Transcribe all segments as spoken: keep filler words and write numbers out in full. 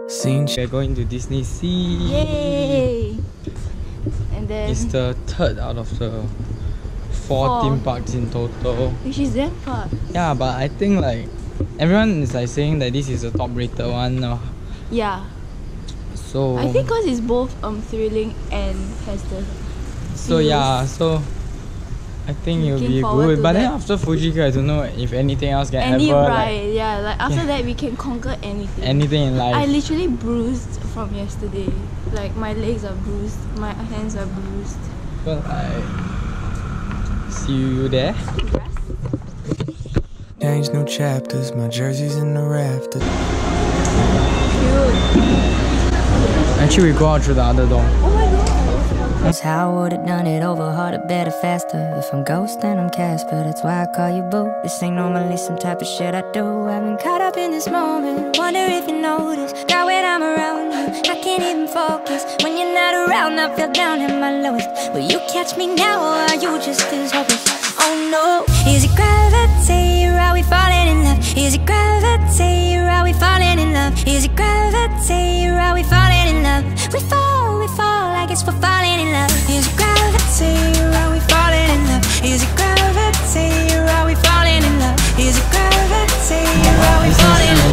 Seen we're going to Disney Sea. Yay! And then It's the third out of the four, four theme parks in total. Which is damn fast. Yeah, but I think like everyone is like saying that this is the top rated one. Uh, yeah. So I think because it's both um thrilling and has the So feels. Yeah, so I think it'll be good. But then after Fuji, I don't know if anything else can Any ever ride, like, yeah, like after yeah. that we can conquer anything. Anything in life. I literally bruised from yesterday. Like my legs are bruised, my hands are bruised. But I see you there. Yes. Change new chapters, my jersey's in the rafters. Cute. Actually, we go out through the other door. Oh my god. That's how I would've done it over harder, better, faster. If I'm Ghost, then I'm Casper. That's why I call you boo. This ain't normally some type of shit I do. I've been caught up in this moment. Wonder if you notice. Now when I'm around you, I can't even focus. When you're not around, I feel down at my lowest. Will you catch me now, or are you just as hopeless? Oh no. Is it gravity, or are we falling in love? Is it gravity, or are we falling in love? Is it gravity, or are we falling in love? We fall, we fall, I guess we're falling in love. Is it gravity, or are we falling in love? Is it gravity, or are we falling in love? Is it gravity, or are we falling in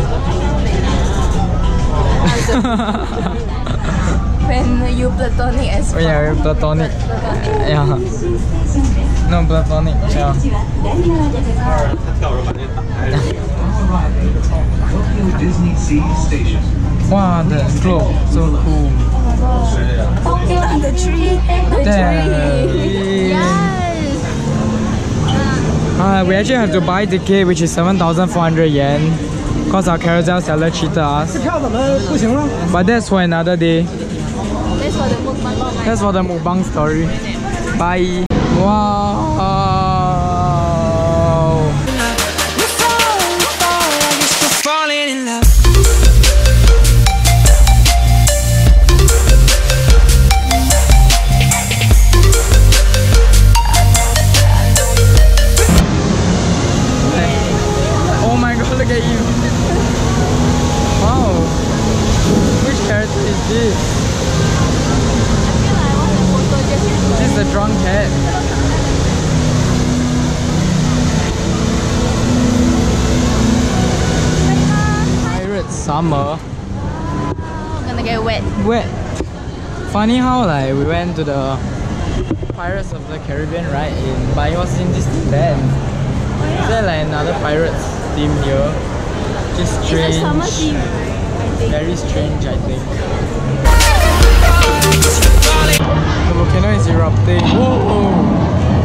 love? When you platonic as well. Oh yeah, we're platonic. platonic. Yeah. No, platonic. Yeah. Disney Sea Station. Wow, the globe, so cool. Oh, the tree, the tree. Yes. Uh, we actually have to buy ticket, which is seven thousand four hundred yen, because our carousel seller cheated us. But that's for another day. That's for the mukbang. That's for the mukbang story. Bye. Wow. Look at you. Wow. Which character is this? This is the drunk cat. Pirate Summer. I'm gonna get wet. Wet. Funny how like we went to the Pirates of the Caribbean, right? In, but it was in Disneyland. Is there like another pirates theme here? Just strange. It's a summer theme, I think. Very strange, I think. The volcano is erupting. Whoa!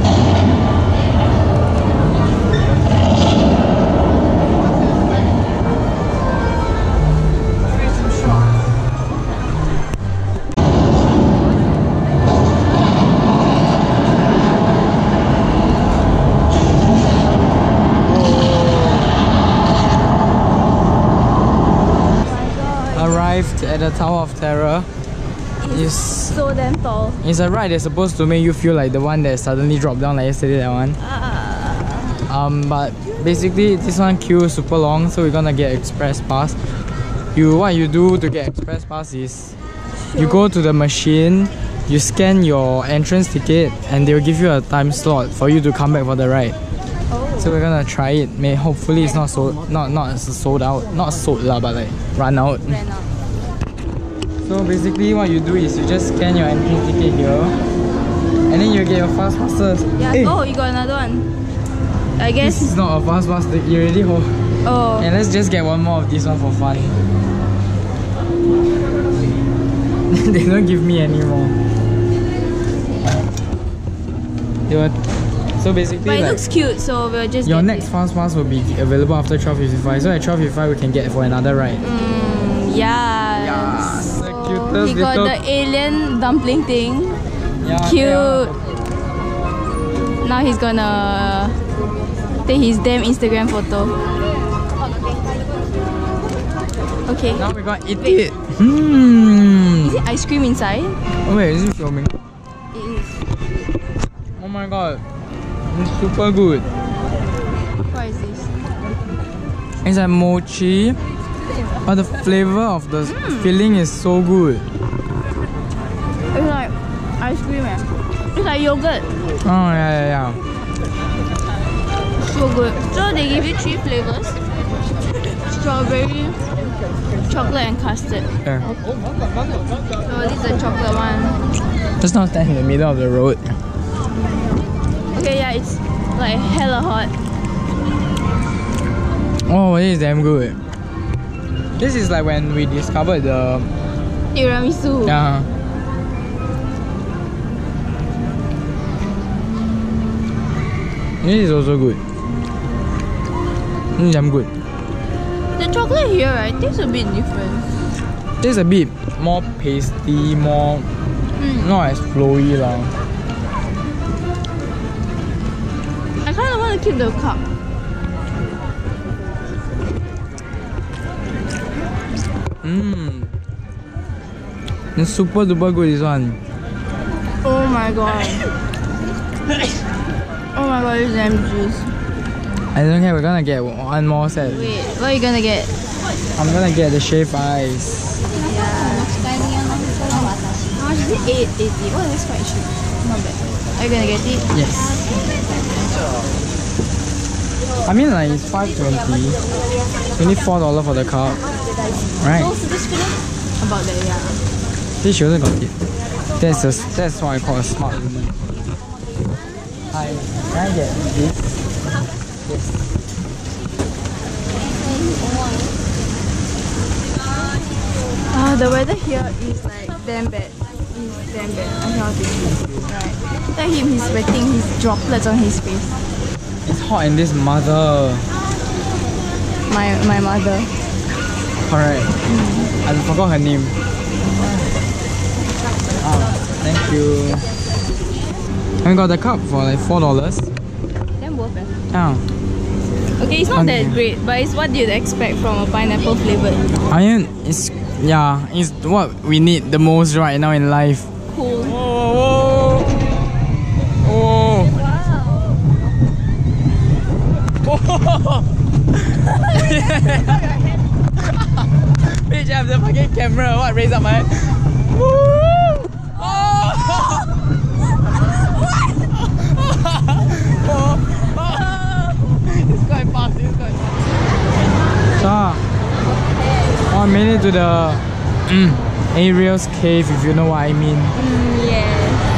At the Tower of Terror. It's so damn tall. It's a ride that's supposed to make you feel like the one that suddenly dropped down like yesterday, that one. Uh. Um, but basically this one queue is super long, so we're gonna get express pass. You what you do to get express pass is sure. You go to the machine, you scan your entrance ticket, and they'll give you a time slot for you to come back for the ride. Oh. So we're gonna try it. May hopefully it's not sold, not not sold out, not sold lah, but like run out. Ran out. So basically what you do is you just scan your entrance ticket here, and then you get your fast passes. Yeah. Hey. Oh, you got another one. I guess this is not a fast pass. You already hold. Oh. And let's just get one more of this one for fun. They don't give me any more. They were, so basically, but it like, looks cute, so we'll just. Your get next it. fast pass will be available after twelve fifty-five. So at twelve fifty-five we can get for another ride. Mm, yeah. Yeah. So he got the alien dumpling thing. Yeah, cute. Yeah. Now he's gonna take his damn Instagram photo. Okay. Now we're gonna eat Wait. it. Hmm. Is it ice cream inside? Oh wait, is it filming? It is. Oh my god. It's super good. What is this? It's like mochi But the flavor of the mm. filling is so good. It's like ice cream, eh? It's like yogurt. Oh yeah, yeah, yeah. So good. So they give you three flavors: strawberry, chocolate, and custard. Yeah. So this is the chocolate one. Just not stand in the middle of the road. Okay, yeah, it's like hella hot. Oh, this is damn good. This is like when we discovered the tiramisu. Yeah. This is also good. This is damn good. The chocolate here, right, tastes a bit different. This is a bit more pasty, more mm. not as flowy lah. I kind of want to keep the cup. Mmm. It's super duper good, this one. Oh my god. Oh my god, it's damn juice. I don't care, we're gonna get one more set. Wait, what are you gonna get? I'm gonna get the shaved ice. Yeah. How much is it? eight eighty. Oh, that's quite cheap. Not bad. Are you gonna get it? Yes. I mean like it's five twenty. twenty-four dollars for the cup. Right? About that, yeah. This she also got it. That's, a, that's what I call a smart woman. Hi, can I get this? Yes. Ah, the weather here is like damn bad. It's damn bad. I cannot take it. Right. Look at him, he's sweating, his droplets on his face. It's hot in this mother. My my mother. Correct. Mm. I forgot her name. Ah, thank you. I got the cup for like four dollars. Damn worth it. Yeah. Okay, it's not Okay. that great, but it's what you'd expect from a pineapple flavored. I mean, it's yeah, it's what we need the most right now in life. Cool. Whoa, whoa, whoa. Whoa. Bitch, I have the fucking camera. What? Raise up my head. Woo! Oh! Oh! It's quite fast. It's quite fast. So, oh, I made it to the mm, Ariel's cave, if you know what I mean. Mm, yeah.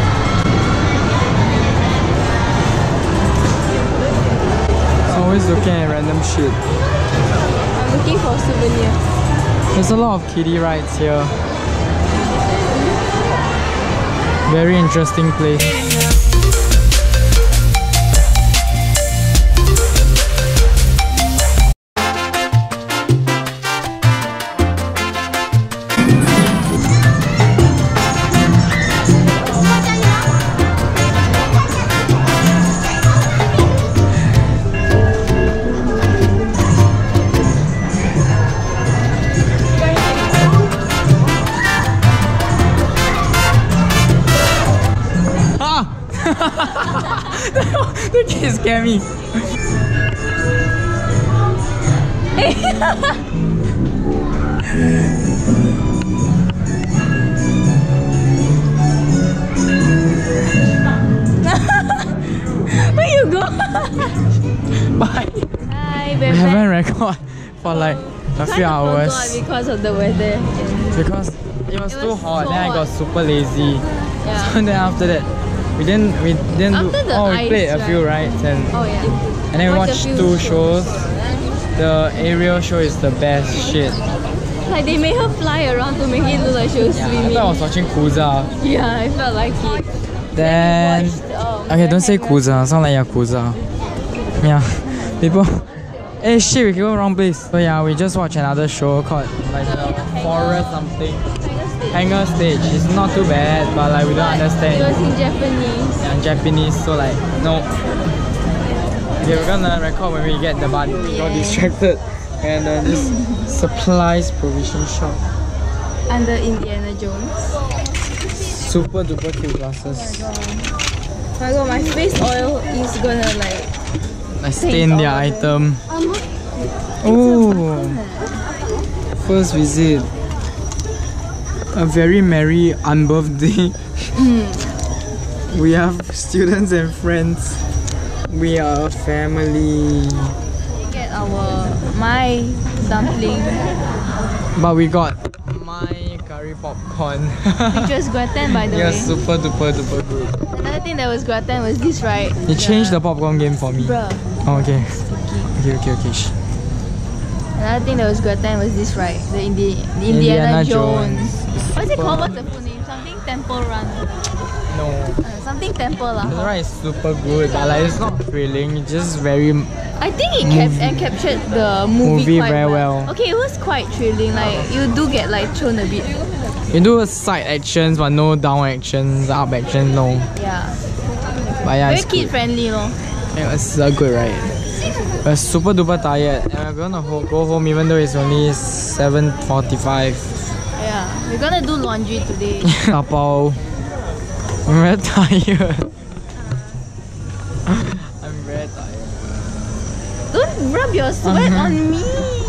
So always looking at random shit. I'm looking for souvenirs. There's a lot of kiddie rides here. Very interesting place. The kid scared me. Where you go? Bye. Hi, We haven't recorded for like a few hours because of the weather. because it was It too was hot. so Then I got hot. super lazy. Yeah. So then after that, we didn't we didn't do. After the Oh, we ice, played a few right? rides and Oh yeah. and then we Watch a watched few two shows. shows. The Ariel show is the best shit. Like they made her fly around to make it look like she was Yeah, I swimming. thought I was watching Kuza. Yeah, I felt like it. Then watched, um, okay, don't say Hammer. Kuza. Sound like Yakuza. Yeah, people. Hey shit, we go wrong place. So yeah, we just watched another show called like the Forest something. Hanger Stage. It's not too bad, but like we don't But understand. It was in Japanese. Yeah, Japanese, so like no. Okay, we're gonna record when we get the body. We got Yeah. distracted, and uh, this supplies provision shop. Under Indiana Jones. Super duper cute glasses. Oh my god, my face oil is gonna like. I stain all their over. item. Um, Oh, first visit. A very merry unbirthday. We have students and friends. We are a family. We get our my dumpling, But we got my curry popcorn. which was gratin by the Yeah, way. super duper duper good. Another thing that was gratin was this, right? You changed the popcorn game for me. Bruh. Oh, okay. Sticky. Okay, okay, okay. Shh. Another thing that was gratin was this, right? The, Indi- the Indiana Indiana, Jones. Jones. What's it called? What's the full name? Something Temple Run. No. Uh, something Temple lah. The ride is super good, but like it's not thrilling. It's just very. I think it cap- and captured the movie, Movie quite very well. well. Okay, it was quite thrilling. Like you do get like thrown a bit. You do side actions, but no down actions, up actions, no. Yeah. But yeah, Very it's kid good. friendly, lor. It was a good ride. We're super duper tired, and we're gonna ho- go home even though it's only seven forty-five. Yeah. We're gonna do laundry today. Tapao. I'm very tired. I'm very tired. Don't rub your sweat on me.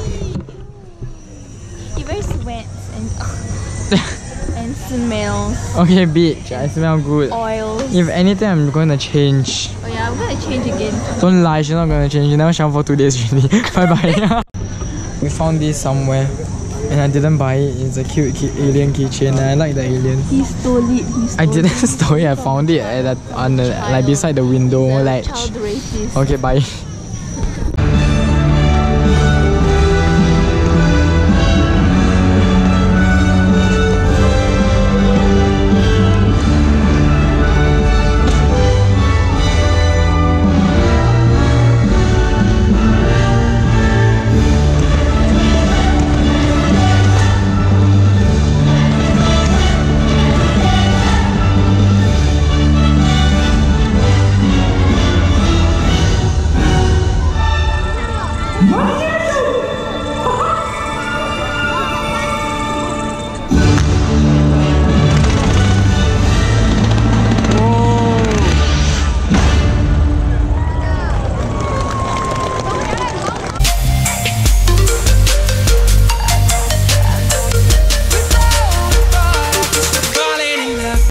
You very sweats and and smells Okay, bitch. I smell good. oils. If anything, I'm gonna change. Oh yeah, I'm gonna change again. Don't lie, she's not gonna change. You never shower for two days really. Bye bye. We found this somewhere, and I didn't buy it. It's a cute key alien keychain. And I like the alien. He stole it. He stole I didn't store it. I found it at the, on the like beside the window. it. Like, Child racist. okay, bye.